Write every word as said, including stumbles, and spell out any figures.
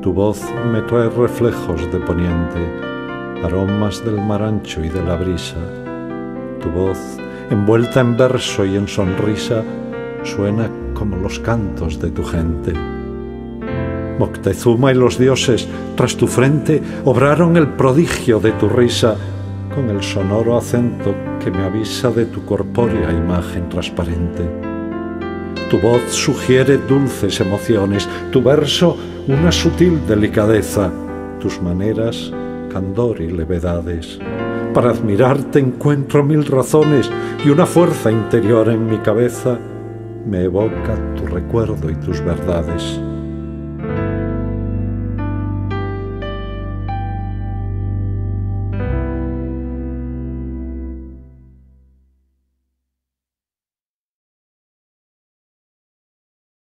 Tu voz me trae reflejos de poniente, aromas del mar ancho y de la brisa. Tu voz, envuelta en verso y en sonrisa, suena como los cantos de tu gente. Moctezuma y los dioses, tras tu frente, obraron el prodigio de tu risa, con el sonoro acento que me avisa de tu corpórea imagen transparente. Tu voz sugiere dulces emociones, tu verso una sutil delicadeza, tus maneras candor y levedades. Para admirarte encuentro mil razones y una fuerza interior en mi cabeza me evoca tu recuerdo y tus verdades.